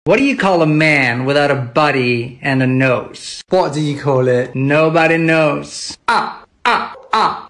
What do you call a man without a body and a nose? What do you call it? Nobody knows. Ah, ah, ah.